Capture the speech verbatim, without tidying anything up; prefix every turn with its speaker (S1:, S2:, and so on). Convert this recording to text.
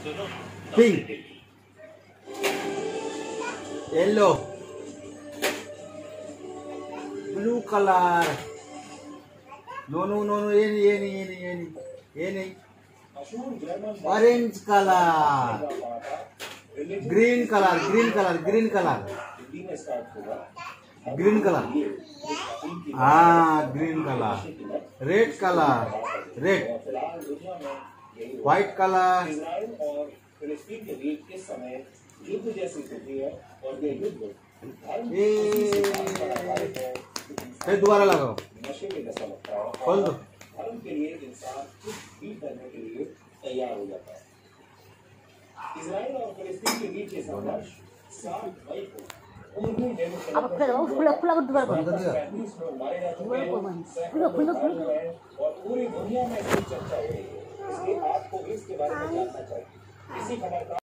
S1: Pink, yellow, blue colour, no no no no ये नहीं ये नहीं ये नहीं ये नहीं ये नहीं, orange colour, green colour green colour green colour green colour, हाँ green colour, red colour red, white colour, फिर दोबारा लगाओ, खोल दो। के लिए इंसान कुछ भी करने के लिए तैयार हो जाता है। इजराइल और फिलिस्तीन के बीच ये संघर्ष सात मई को
S2: अब फिर वो खुला खुला कर दोबारा बंद कर दिया।
S1: और पूरी दुनिया में इसकी चर्चा हो रही है, इसलिए आपको भी इसके बारे में जानना चाहिए। इसी खबर का